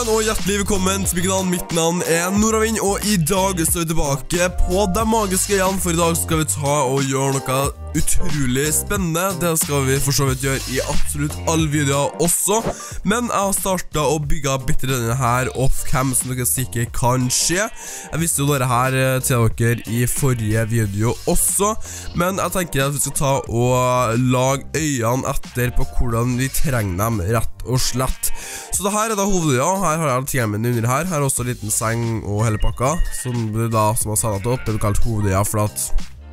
sammen, og hjertelig velkommen til mitt navn er Nordavind, og i dag står vi tilbake på de magiske øyene, for i dag skal vi ta og gjøre noe utrolig spennende. Det skal vi for så vidt gjøre i absolutt alle videoer også, men jeg har startet å bygge bitte denne her off-cam, som dere sikkert kan se. Jeg visste jo dette her til dere i forrige video også, men jeg tenker at vi skal ta og lage øynene etter på hvordan vi trenger dem, rett og slett. Så det her er da hovedøya. Her har jeg tingene mine under her. Her er også en liten seng og hele pakka, som har satt opp. Det blir kalt hovedøya, for at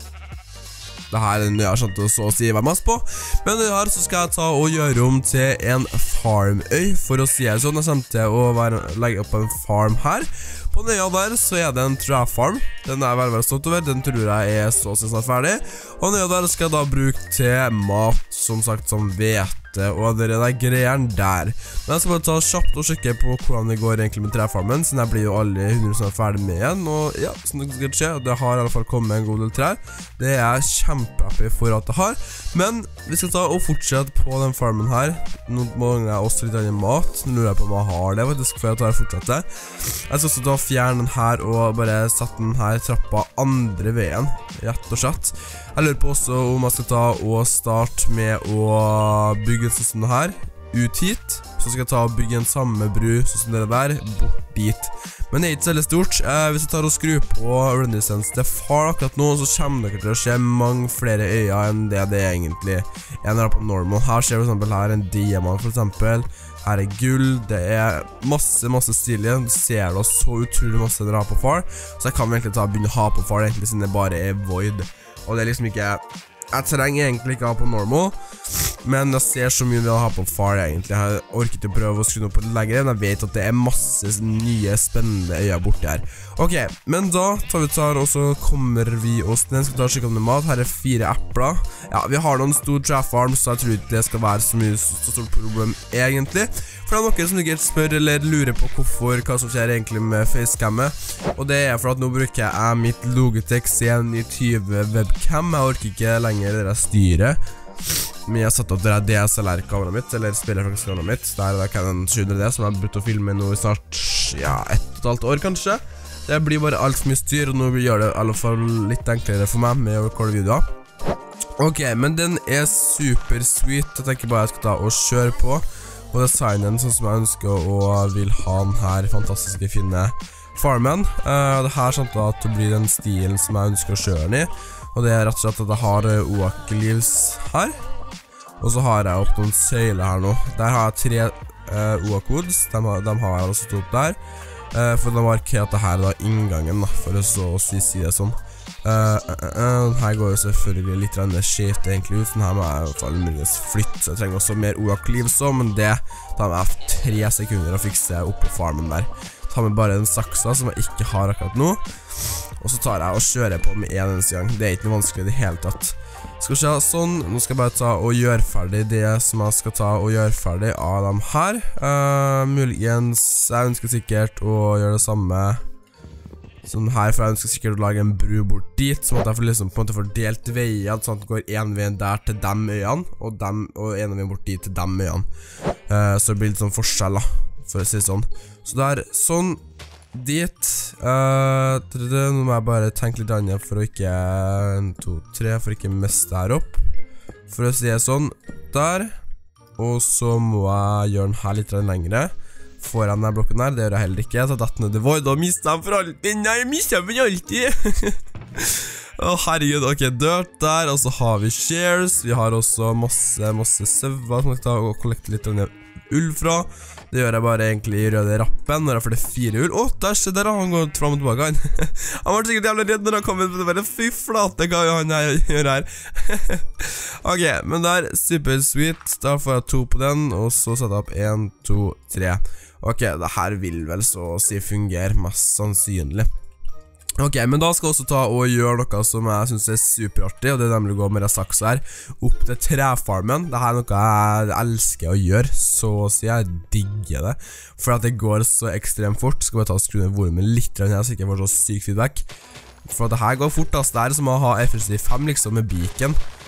det her er den jeg har skjønt å så å si være mest på. Men det her så skal jeg ta og gjøre om til en farmøy, for å si det sånn. Jeg kommer til å legge opp en farm her. På den øya der så er det en træfarm. Den er jeg veldig stolt over. Den tror jeg er så snart ferdig. Og den øya der skal jeg da bruke til mat, som sagt, som hvete og det er greiene der. Men jeg skal bare ta kjapt og sjekke på hvordan det går egentlig med træfarmen, siden jeg blir jo aldri 100% ferdig med igjen. Og ja, som det skal skje, det har i alle fall kommet en god del trær. Det er jeg kjempehappy for at det har. Men vi skal ta og fortsette på den farmen her. Nå mangler jeg også litt annen mat. Nå lurer jeg på om jeg har det, faktisk, for jeg tar og fortsette. Jeg skal også ta og fjerne den her og bare sette den her trappa andre veien, rett og slett. Jeg lurer på også om jeg skal ta og starte med å bygge sånn som det her, ut hit. Så skal jeg ta og bygge en samme bru, sånn som det der, bort dit. Men det er ikke så veldig stort. Hvis jeg tar og skru på render distance til far akkurat nå, så kommer dere til å se mange flere øyer enn det egentlig er når jeg er på normal. Her ser vi for eksempel her en diamant for eksempel. Her er gull, det er masse stilige. Du ser da så utrolig masse når jeg har på far. Så jeg kan egentlig ta og begynne å ha på far egentlig, siden det bare er void. Og det er liksom ikke... Jeg trenger egentlig ikke ha på normal, men jeg ser så mye vi har på far egentlig. Jeg orker ikke å prøve å skru noe på det lenger, men jeg vet at det er masse nye spennende øyer borte her. Ok, men da tar og så kommer vi oss ned. Skal vi ta og sjekke om det er mat. Her er 4 epler. Ja, vi har noen stor træfarm, så jeg tror ikke det skal være så stort problem egentlig. For det er noen som ikke spør eller lurer på hva som skjer egentlig med facecammet. Og det er for at nå bruker jeg mitt Logitech C920 webcam. Jeg orker ikke lenger det styret. Men jeg har satt opp det DSLR-kameraet mitt, eller spillerfrakskameraet mitt. Der er det Canon 700D, som jeg har brukt å filme nå i snart, ja, 1,5 år kanskje. Det blir bare alt for mye styr, og nå gjør det i alle fall litt enklere for meg med å recorde videoer. Ok, men den er super sweet. Jeg tenker bare jeg skal ta og kjøre på. Og designen sånn som jeg ønsker og vil ha den her fantastiske fine farmen. Det her kommer til å bli den stilen som jeg ønsker å kjøre den i. Og det er rett og slett at jeg har oaklivs her. Og så har jeg opp noen søyler her nå. Der har jeg 3 oakods. De har jeg også stått der. For de markerer at det her er da inngangen da, for å si det sånn. Her går jo selvfølgelig litt skjevt egentlig ut. Den her må jeg i hvert fall muligens flytte. Så jeg trenger også mer oaklivs også, men det tar meg 3 sekunder å fikse opp på farmen der. Ta med bare den saksa som jeg ikke har akkurat nå. Og så tar jeg og kjører på med en eneste gang. Det er ikke noe vanskelig i det hele tatt. Skal vi se, sånn. Nå skal jeg bare ta og gjøre ferdig det som jeg skal ta og gjøre ferdig av dem her. Muligens, jeg ønsker sikkert å gjøre det samme sånn her, for jeg ønsker sikkert å lage en bru bort dit, sånn at jeg får liksom på en måte fordelt veier, sånn at det går en veien der til dem øyene, og en veien bort dit til dem øyene. Så det blir litt sånn forskjell da, for å si sånn. Så det er sånn dit. Nå må jeg bare tenke litt annet for å ikke 1, 2, 3, for å ikke miste her opp. For å si det sånn, der. Og så må jeg gjøre den her litt lengre foran denne blokken her. Det gjør jeg heller ikke. Så datt ned i void og mistet den for alltid. Nei, jeg mistet den for alltid. Herregud, ok, dørt der. Og så har vi shares. Vi har også masse søver som jeg skal ta og kollekte litt ull fra. Det gjør jeg bare egentlig i røde rappen når jeg får det 4 ull. Der har han gått frem og tilbake. Han var sikkert jævlig redd når han kom inn på det, bare fy flate hva han gjør her. Ok, men det er super sweet. Da får jeg 2 på den, og så setter jeg opp 1, 2, 3. Ok, det her vil vel så å si fungere mest sannsynlig. Ok, men da skal jeg også ta og gjøre noe som jeg synes er superartig, og det er nemlig å gå med saks her opp til træfarmen. Dette er noe jeg elsker å gjøre, så å si jeg digger det, for at det går så ekstremt fort. Skal bare ta og skru ned volumet litt her, så jeg ikke får så syk feedback. For at det her går fort, det er som å ha FSD 5 liksom med beacon.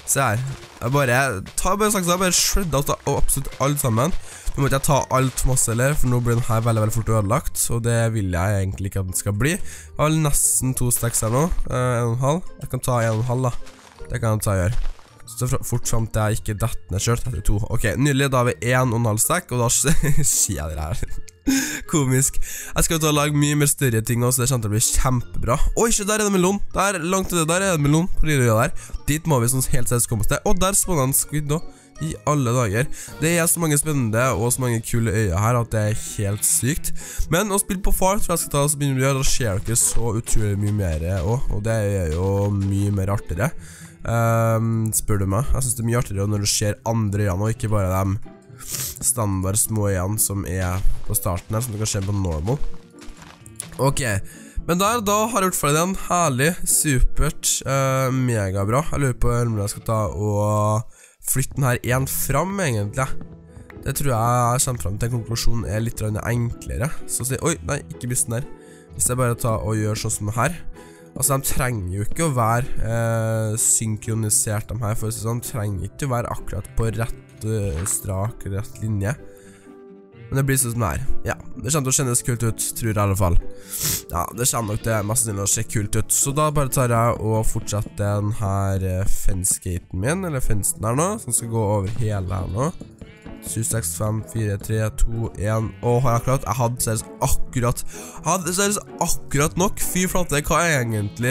Se her. Jeg bare shredda absolutt alt sammen. Nå måtte jeg ta alt masse heller, for nå blir den her veldig fort ødelagt, og det vil jeg egentlig ikke at den skal bli. Jeg har nesten 2 stacks her nå, 1,5. Jeg kan ta 1,5 da. Det kan jeg ta og gjøre. Så fort frem til jeg ikke detter ned selv, 32. Ok, nydelig, da har vi 1,5 stack, og da skjer det her. Komisk. Jeg skal ta og lage mye mer større ting også, det kommer til å bli kjempebra. Oi, se, der er det melon. Der, langt til det, der er det melon på lille øya der. Dit må vi sånn helt seriøst komme oss til. Og der spåner en squid også. I alle dager. Det er så mange spennende og så mange kule øyer her at det er helt sykt. Men å spille på far tror jeg skal ta oss begynne å gjøre, da skjer dere så utrolig mye mer også, og det er jo mye mer artigere. Spør du meg. Jeg synes det er mye artigere når du ser andre øyene, og ikke bare de standard små øyene som er på starten her, som du kan se på normal. Ok, men da har jeg gjort ferdig den. Herlig, supert, megabra. Jeg lurer på om jeg skal ta og flytte den her igjen fram, egentlig. Det tror jeg kommer frem til en konklusjon er litt enklere. Så si, oi, nei, ikke mist den her. Hvis jeg bare tar og gjør sånn som det her. Altså, de trenger jo ikke å være synkronisert, de her, for å si sånn. De trenger ikke å være akkurat på rett strak, rett linje. Men det blir sånn som det her. Ja, det kommer til å kjennes kult ut, tror jeg i alle fall. Ja, det kommer nok til mest sannsynlig å se kult ut. Så da bare tar jeg og fortsetter den her fence-gaten min, eller fencen her nå, som skal gå over hele her nå. 7, 6, 5, 4, 3, 2, 1. Åh, har jeg akkurat? Jeg hadde seriøst akkurat nok. Fy flate, hva er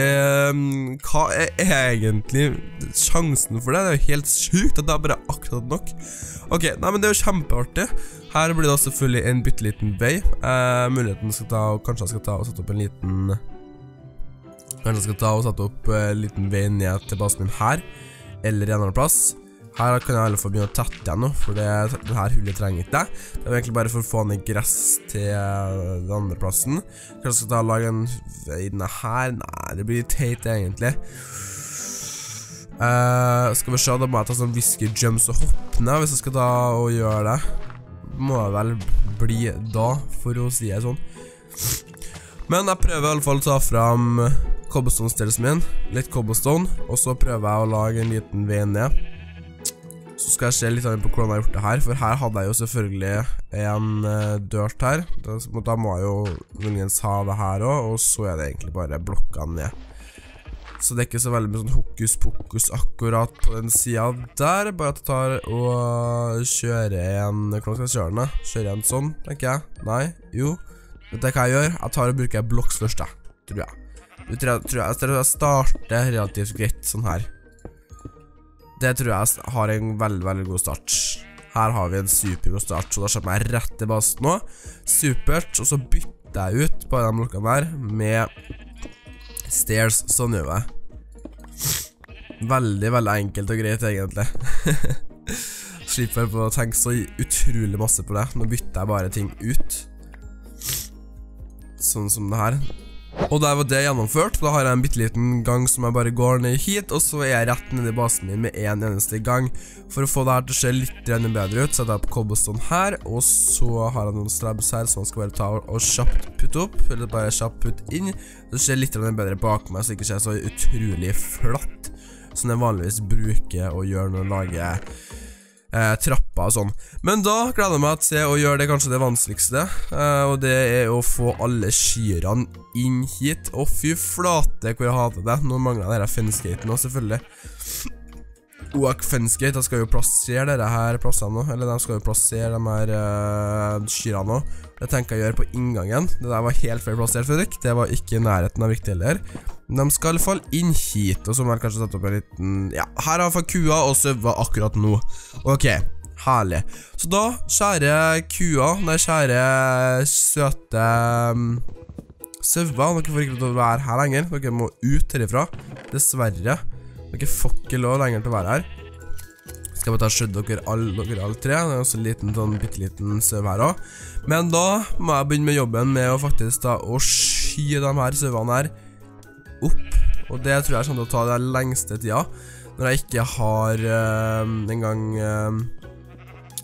egentlig sjansen for det? Det er jo helt sykt at det er bare akkurat nok. Ok, nei, men det er jo kjempeartig. Her blir det selvfølgelig en bitteliten vei. Muligheten skal ta, og kanskje jeg skal ta og sette opp en liten liten vei ned til basen min her, eller en annen plass. Her kan jeg i alle fall begynne å tette igjen nå, for denne hullet trenger ikke det. Det er egentlig bare for å få ned gress til den andre plassen. Kanskje jeg skal ta og lage en vei denne her? Nei, det blir teit egentlig. Skal vi se, da må jeg ta sånn whisker jumps og hoppe ned hvis jeg skal ta og gjøre det. Må jeg vel bli da, for å si det sånn. Men jeg prøver i alle fall å ta frem cobblestone-stelsen min, litt cobblestone, og så prøver jeg å lage en liten vei ned. Så skal jeg se litt på hvordan jeg har gjort det her, for her hadde jeg jo selvfølgelig en dirt her. Da må jeg jo muligens ha det her også, og så er det egentlig bare blokkene ned. Så det er ikke så veldig med sånn hokus pokus akkurat på den siden der. Bare at jeg tar og kjører en, hvordan skal jeg kjøre den da? Kjører en sånn, tenker jeg. Nei, jo. Vet du hva jeg gjør? Jeg tar og bruker blocks først da, tror jeg. Jeg tror jeg starter relativt greit sånn her. Det tror jeg har en veldig god start. Her har vi en supergod start, så da kommer jeg rett til basen nå. Supert, og så bytter jeg ut på de blokkene der med stairs, sånn gjør jeg. Veldig enkelt og greit egentlig. Slipper på å tenke så utrolig masse på det. Nå bytter jeg bare ting ut. Sånn som det her. Og der var det gjennomført, for da har jeg en bitteliten gang som jeg bare går ned hit, og så er jeg rett ned i basen min med en eneste gang. For å få det her til å se litt bedre ut, så setter jeg på cobblestone her, og så har jeg noen slabs her som man skal bare ta og kjapt putte opp, eller bare kjapt putte inn. Det ser litt bedre bak meg, så det ikke ser så utrolig flatt, som jeg vanligvis bruker å gjøre når jeg lager trapper og sånn. Men da gleder jeg meg til å gjøre det kanskje det vanskeligste, og det er å få alle skyrene inn hit. Og fy flate hvor jeg hater det. Nå mangler jeg denne fence-gaten også, selvfølgelig. Og fence-gate, jeg skal jo plassere dere her plassene nå, eller de skal jo plassere de her skyrene nå. Det tenker jeg å gjøre på inngangen. Det der var helt feil plassert, Fredrik. Det var ikke i nærheten av viktig heller. De skal i alle fall inn hit, og så må jeg kanskje sette opp en liten... Ja, her har jeg kua og søva akkurat nå. Ok, herlig. Så da, kjære kua, kjære søte søva, dere får ikke lov til å være her lenger. Dere må ut herifra, dessverre. Dere får ikke lov lenger til å være her. Skal bare ta skjødd dere alle tre. Det er også en liten, sånn bitteliten søv her også. Men da må jeg begynne med jobben med å faktisk da å sky de her søvene her opp. Og det tror jeg kommer til å ta den lengste tida, når jeg ikke har en gang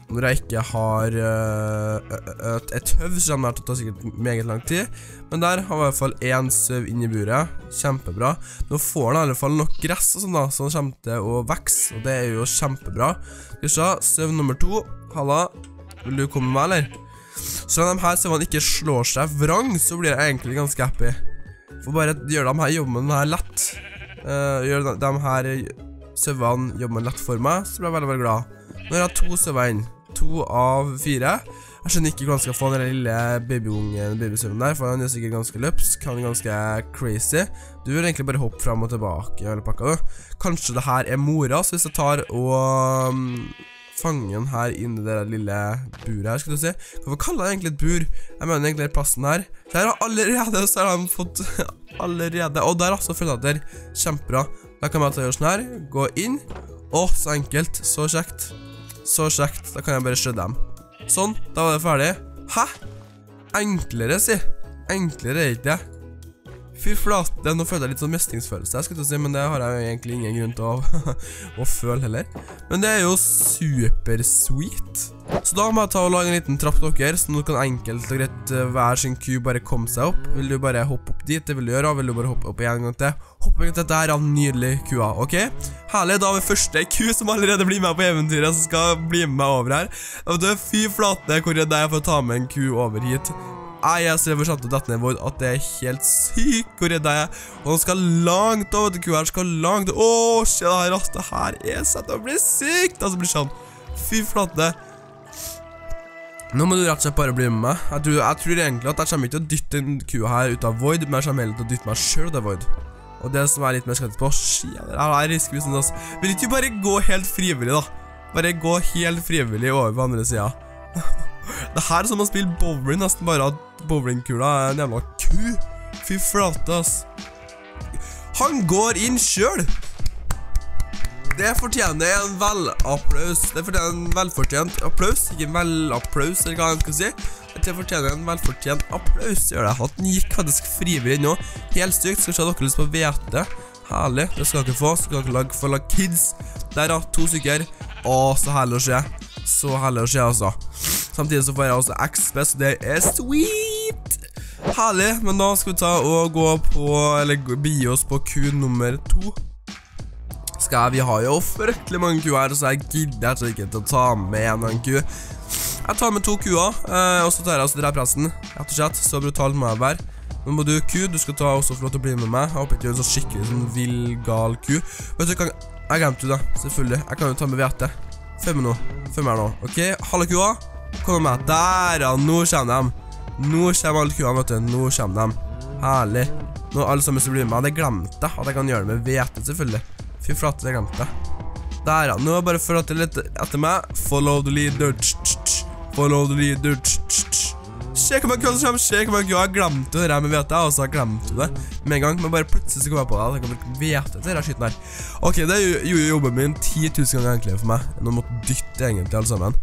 Når jeg ikke har et høv, så kommer det til å ta sikkert meget lang tid. Men der har vi i hvert fall en søv inn i buret. Kjempebra. Nå får den i alle fall nok gress og sånn da, så den kommer til å vekse, og det er jo kjempebra. Skal vi se, søv nummer 2. Halla, vil du komme med meg, eller? Så når de her søvene ikke slår seg vrang, så blir jeg egentlig ganske happy. For bare gjør de her jobben her lett. Gjør de her søvene jobben lett for meg, så blir jeg veldig, veldig glad. Nå har jeg 2 søver inn. 2 av 4. Jeg skjønner ikke hvordan jeg skal få den lille babysøvnen der, for han er sikkert ganske løpsk, han er ganske crazy. Du vil egentlig bare hoppe frem og tilbake i hele pakka, du. Kanskje det her er mora, så hvis jeg tar og fanger den her inne i det lille buret her, skal du si. Hvorfor kaller jeg egentlig et bur? Jeg mener egentlig plassen her. Der har allerede, så har han fått allerede, og der også føler jeg at det er kjempebra. Da kan jeg gjøre sånn her, gå inn, så enkelt, så kjekt. Så kjekt, da kan jeg bare skjønne dem. Sånn, da var det ferdig. Hæ? Enklere, si. Enklere er ikke det. Fy flate, nå føler jeg litt sånn mestringsfølelse, skulle jeg si, men det har jeg jo egentlig ingen grunn til å føle heller. Men det er jo super sweet. Så da må jeg ta og lage en liten trapp til dere, så nå kan enkelt og greit hver sin ku bare komme seg opp. Vil du bare hoppe opp dit, det vil du gjøre, og vil du bare hoppe opp en gang til. Hoppe en gang til, dette her er en nydelig kua, ok? Herlig, da har vi første ku som allerede blir med på eventyret, som skal bli med meg over her. Og det er fy flate, hvor er det jeg får ta med en ku over hit? Jeg ser for å dette ned Void at det er helt sykt hvor redd jeg er. Og den skal langt over til kua her, skal langt. Se det her, det her er sett å bli sykt. Altså blir sånn, fy flate. Nå må du rett og slett bare bli med meg. Jeg tror egentlig at jeg kommer ikke til å dytte den kua her ut av Void, men jeg kommer heller til å dytte meg selv ut av Void. Og det som er litt mer skrettet på, det her risker vi sånn. Vil ikke bare gå helt frivillig da? Bare gå helt frivillig over på andre siden. Det her er som å spille bowling, nesten bare at bowlingkula er en jævla ku. Fy flate, ass. Han går inn selv. Det fortjener en velapplaus. Det fortjener en velfortjent applaus. Ikke en velapplaus, eller hva jeg skal si. Det fortjener en velfortjent applaus. Gjør det. Han gikk faktisk frivillig nå. Helt sykt. Skal se dere lyst på hvete. Herlig. Det skal dere få. Skal dere lage for kids. Der da, 2 stykker. Så herlig å se. Så herlig å se, altså. Samtidig så får jeg også XP, så det er sweet! Herlig, men da skal vi ta og gå på, eller begi oss på ku nummer 2. Vi har jo fryktelig mange kuer her, så jeg gidder ikke til å ta med en ku. Jeg tar med 2 kuer, og så tar jeg altså drepressen. Rett og slett, så brutalt må jeg være. Nå må du ku, du skal ta også få lov til å bli med meg. Jeg håper ikke det er en sånn skikkelig sånn vill, gal ku. Vet du, jeg glemte det, selvfølgelig. Jeg kan jo ta med hvete. Følg med nå, følg med nå. Ok, halve kua. Kom med, der ja, nå kommer de. Nå kommer alle kuene, vet du. Nå kommer de. Herlig. Nå alle sammen som blir med. Jeg glemte at jeg kan gjøre det med hvete, selvfølgelig. Fy flate, jeg glemte. Der ja, nå er bare for at det er litt etter meg. Follow the leader. Follow the leader. Se hvor mange kuene som kommer. Se hvor mange kuene. Jeg glemte det her med hvete, og så glemte det med en gang. Men bare plutselig så kom jeg på det. Jeg kan bruke hvete til denne skyten her. Ok, det gjorde jobben min 10 000 ganger enklere for meg. Nå måtte dytte egentlig alle sammen.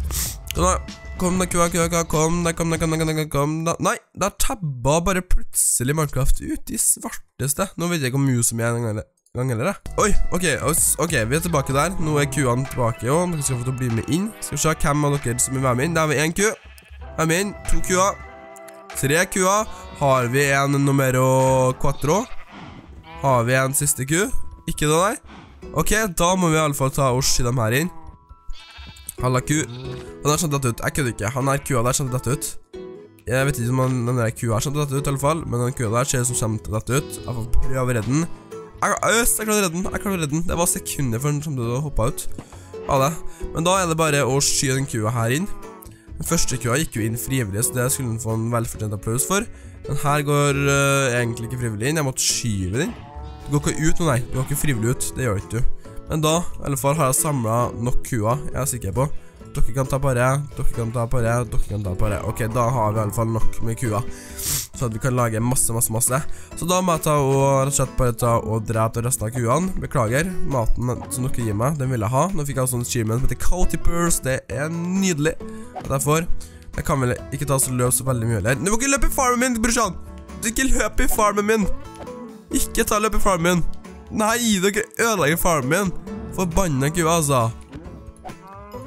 Kom da, kua, kom da. Nei, der tabba bare plutselig Minecraft ut i svarteste. Nå vet jeg ikke om mus som er en gang heller. Oi, ok, vi er tilbake der. Nå er kuene tilbake, og dere skal få til å bli med inn. Skal vi se hvem av dere som er med inn. Der har vi 1 ku. Hvem er inn? 2 kuer. 3 kuer. Har vi en numero 4? Har vi en siste ku? Ikke det, nei? Ok, da må vi i alle fall ta og sky dem her inn. Halla ku. Han har skjønt dette ut. Jeg kødder ikke. Han her kua der skjønt dette ut. Jeg vet ikke om den der kua har skjønt dette ut i alle fall, men den kua der ser ut som skjønt dette ut. Jeg får prøve å redde den. Jeg klarer å redde den. Det var sekunder før den skjønte å hoppe ut. Ja det. Men da er det bare å sky den kua her inn. Den første kua gikk jo inn frivillig, så det skulle den få en velfortjent applaus for. Den her går egentlig ikke frivillig inn. Jeg måtte skyve den. Du går ikke ut nå, nei. Du går ikke frivillig ut. Det gjør ikke du. Men da, i alle fall, har jeg samlet nok kuer, jeg er sikker på. Dere kan ta bare, dere kan ta bare, dere kan ta bare. Ok, da har vi i alle fall nok med kuer, så at vi kan lage masse. Så da må jeg ta og rett og slett bare ta og drepe resten av kuene. Beklager, maten som dere gir meg, den vil jeg ha. Nå fikk jeg også en achievement som heter Coatipers, det er nydelig. Derfor, jeg kan vel ikke ta så løp så veldig mye heller. Du må ikke løpe i farmen min, brorsan! Du må ikke løpe i farmen min! Ikke ta løp i farmen min! Nei, dere ødelegger farmen min. Forbannet kua, altså.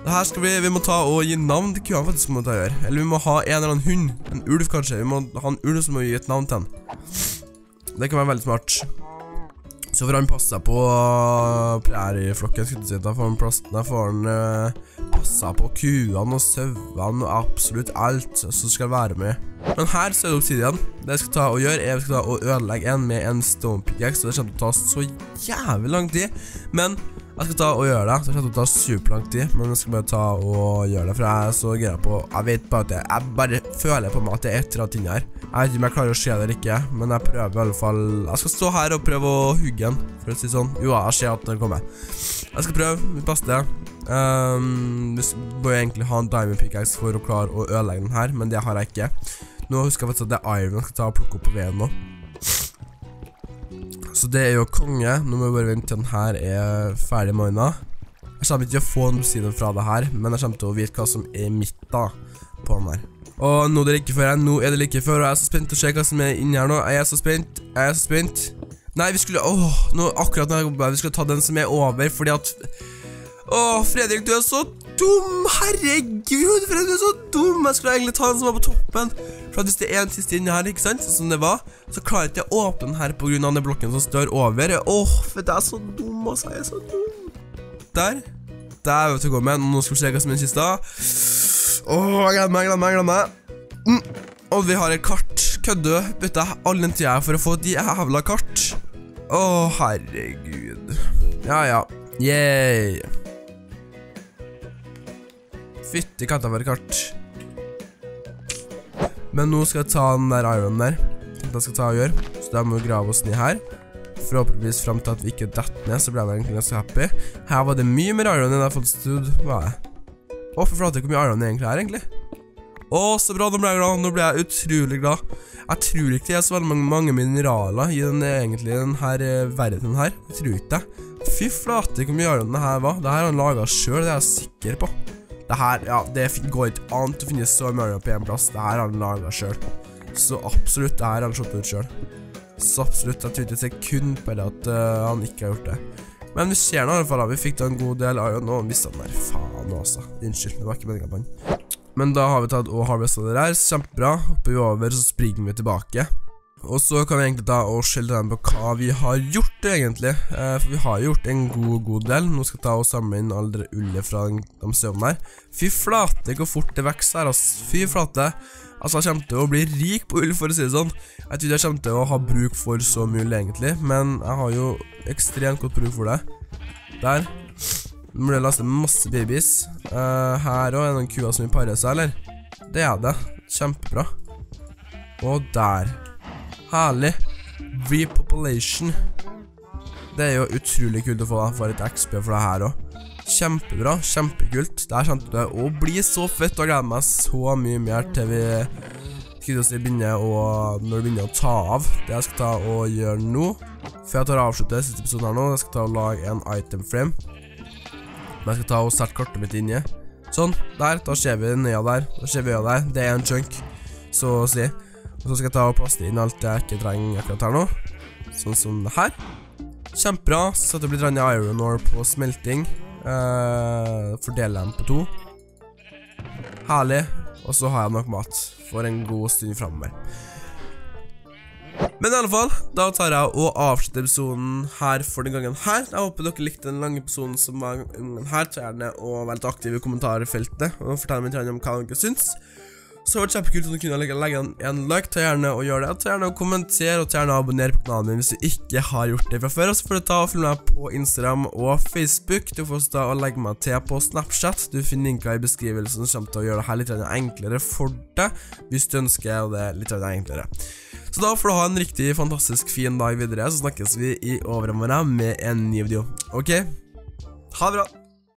Det her skal vi må ta og gi navn til kua faktisk må ta og gjøre. Eller vi må ha en eller annen hund. En ulv kanskje. Vi må ha en ulv som må gi et navn til den. Det kan være veldig smart. Så får han passe seg på præriflokken, skulle jeg si. Da får han passe seg på kuene og sauene og absolutt alt som skal være med. Men her så er det obsidian. Det jeg skal ta og gjøre er jeg skal ta og ødelegge en med en stone pickaxe, så det kommer til å ta så jævlig lang tid. Men jeg skal ta og gjøre det, så det kommer til å ta superlang tid. Men jeg skal bare ta og gjøre det, for jeg er så gira på. Jeg vet bare at jeg bare føler på meg at det er et eller annet ting her. Jeg vet ikke om jeg klarer å se det eller ikke, men jeg prøver i alle fall. Jeg skal stå her og prøve å hugge den, for å si sånn. Jo, jeg ser at den kommer. Jeg skal prøve mitt beste. Vi bør egentlig ha en diamond pickaxe for å klare å ødelegge den her, men det har jeg ikke. Nå husker jeg faktisk at det er iron jeg skal ta og plukke opp på veien nå. Så det er jo konge. Nå må vi bare vente til den her er ferdig mina. Jeg kommer ikke til å få en obsidian fra det her, men jeg kommer til å vite hva som er mitt da på den her. Og nå er det like før, og jeg er så spent til å se hva som er inni her nå. Jeg er så spent. Nei, vi skulle, akkurat når jeg kom på, vi skulle ta den som er over, fordi at Fredrik, du er så dum, herregud, Fredrik, du er så dum. Jeg skulle egentlig ta den som var på toppen, for at hvis det er en siste inni her, ikke sant, sånn som det var, så klarer jeg ikke å åpne den her på grunn av den blokken som står over. For det er så dum, altså, jeg er så dum. Der er vi til å gå med. Nå skal vi se hva som er den siste. Jeg gleder meg. Og vi har et kart. Kødde, bytte all den tida for å få de jævla kart. Herregud. Ja. Yay. Fytti katta for et kart. Men nå skal jeg ta den der iron der. Tenkte jeg skal ta og gjøre. Så da må vi grave oss ned her. Forhåpentligvis frem til at vi ikke detter ned, så ble jeg egentlig ganske happy. Her var det mye mer iron enn jeg har fått stud. Hva er det? For flate hvor mye iron det egentlig er, egentlig. Så bra, nå ble jeg glad. Nå ble jeg utrolig glad. Jeg tror ikke det er så veldig mange mineraler i denne verdenen her. Jeg tror ikke det. Fy flate hvor mye iron det her var. Det her har han laget selv, det er jeg sikker på. Det her, ja, det går ikke an til å finne så mye på en plass. Det her har han laget selv. Så absolutt, det her har han slått ut selv. Så absolutt, jeg tror ikke et sekund på det at han ikke har gjort det. Men vi ser nå i hvert fall da, vi fikk da en god del iron, og visste den der, faen også. Unnskyld, det var ikke meningen på den. Men da har vi tatt og harvestet det der, kjempebra. Hopper vi over, så springer vi tilbake. Og så kan vi egentlig ta og skjelde den på hva vi har gjort egentlig. For vi har gjort en god del. Nå skal jeg ta og samle inn alle ullet fra de støvene her. Fy flate, hvor fort det vekser her, altså. Fy flate. Altså, jeg kommer til å bli rik på ull, for å si det sånn. Jeg tror ikke jeg kommer til å ha bruk for så mye ull egentlig, men jeg har jo ekstremt godt bruk for det. Der. Nå må jeg laste masse babies. Her også er det noen kuer som vil pare seg, eller? Det er det. Kjempebra. Og der. Herlig. Repopulation. Det er jo utrolig kult å få da, for et XP for det her også. Kjempebra, kjempekult. Det her kommer til å bli så fett, og jeg gleder meg så mye mer til vi begynner å ta av. Det jeg skal ta og gjøre nå, før jeg tar og avslutter siste episoden her nå, jeg skal ta og lage en item frame. Men jeg skal ta og sette kartet mitt inn i. Sånn, der, da ser vi nede der. Da ser vi øya der, det er en chunk, så å si. Og så skal jeg ta og plaste inn alt jeg ikke trenger akkurat her nå. Sånn som det her. Kjempebra, så det blir denne iron ore på smelting. Fordele dem på 2. Herlig. Og så har jeg nok mat for en god stund fremover. Men i alle fall, da tar jeg og avslutter episoden her for den gangen her. Jeg håper dere likte den lange episoden som var her. Ta gjerne og vær litt aktiv i kommentarfeltet og fortell meg om hva dere syns. Så det var kjempekult om du kunne legge en like. Ta gjerne og gjør det. Ta gjerne og kommentere, og ta gjerne og abonnere på kanalen min hvis du ikke har gjort det fra før. Og så får du ta og følge meg på Instagram og Facebook. Du får også ta og legge meg til på Snapchat. Du finner linker i beskrivelsen som kommer til å gjøre det her litt enklere for deg, hvis du ønsker det litt enklere. Så da får du ha en riktig fantastisk fin dag videre, så snakkes vi i overmorgen med en ny video. Ok? Ha det bra!